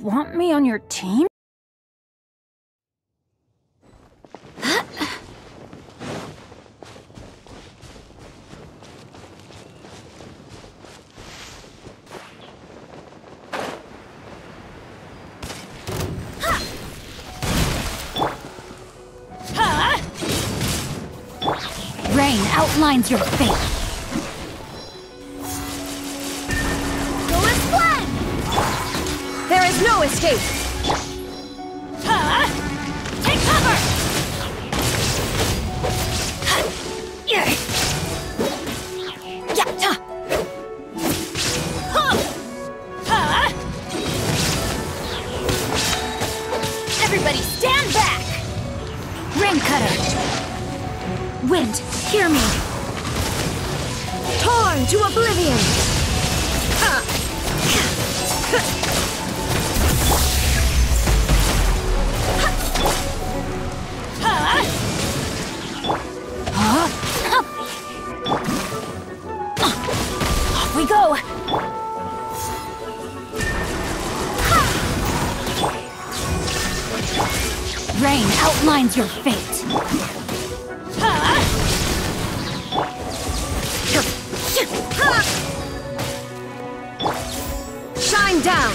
want me on your team? Rain outlines your fate. Go as planned! There is no escape! Take cover! Everybody stand back! Rain cutter! Wind, hear me! Torn to oblivion! Off we go! Rain outlines your fate. Shine down!